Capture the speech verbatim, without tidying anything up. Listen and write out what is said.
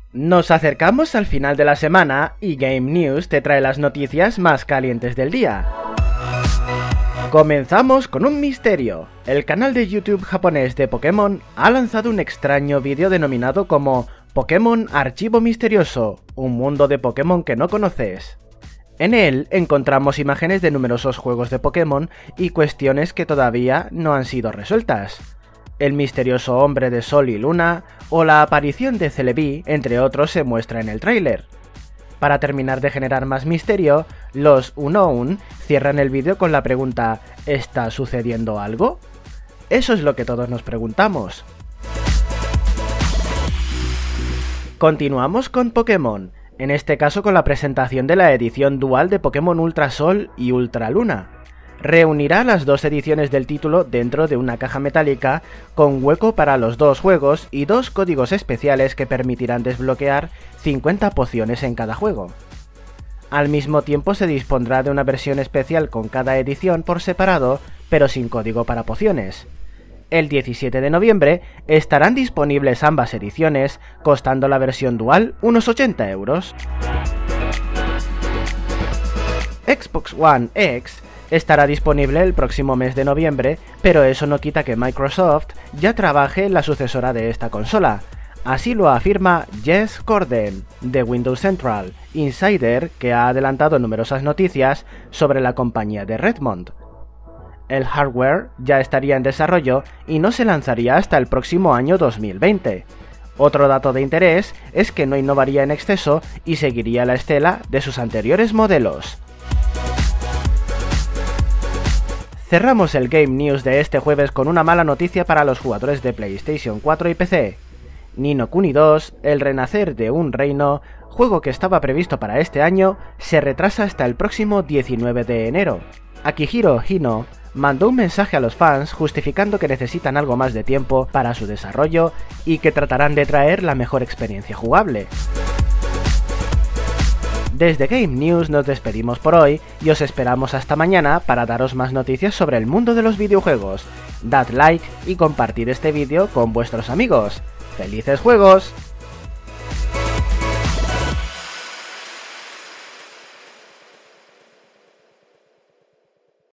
Nos acercamos al final de la semana y Game News te trae las noticias más calientes del día. Comenzamos con un misterio. El canal de YouTube japonés de Pokémon ha lanzado un extraño vídeo denominado como Pokémon Archivo Misterioso, un mundo de Pokémon que no conoces. En él encontramos imágenes de numerosos juegos de Pokémon y cuestiones que todavía no han sido resueltas. El misterioso hombre de Sol y Luna o la aparición de Celebi, entre otros, se muestra en el tráiler. Para terminar de generar más misterio, los Unknown cierran el vídeo con la pregunta ¿está sucediendo algo? Eso es lo que todos nos preguntamos. Continuamos con Pokémon, en este caso con la presentación de la edición dual de Pokémon Ultra Sol y Ultra Luna. Reunirá las dos ediciones del título dentro de una caja metálica con hueco para los dos juegos y dos códigos especiales que permitirán desbloquear cincuenta pociones en cada juego. Al mismo tiempo se dispondrá de una versión especial con cada edición por separado, pero sin código para pociones. El diecisiete de noviembre estarán disponibles ambas ediciones, costando la versión dual unos ochenta euros. Xbox One X estará disponible el próximo mes de noviembre, pero eso no quita que Microsoft ya trabaje en la sucesora de esta consola. Así lo afirma Jez Corden, de Windows Central, insider que ha adelantado numerosas noticias sobre la compañía de Redmond. El hardware ya estaría en desarrollo y no se lanzaría hasta el próximo año dos mil veinte. Otro dato de interés es que no innovaría en exceso y seguiría la estela de sus anteriores modelos. Cerramos el Game News de este jueves con una mala noticia para los jugadores de PlayStation cuatro y P C. Ni no Kuni dos, El renacer de un reino, juego que estaba previsto para este año, se retrasa hasta el próximo diecinueve de enero. Akihiro Hino mandó un mensaje a los fans justificando que necesitan algo más de tiempo para su desarrollo y que tratarán de traer la mejor experiencia jugable. Desde Game News nos despedimos por hoy y os esperamos hasta mañana para daros más noticias sobre el mundo de los videojuegos. Dad like y compartid este vídeo con vuestros amigos. ¡Felices juegos!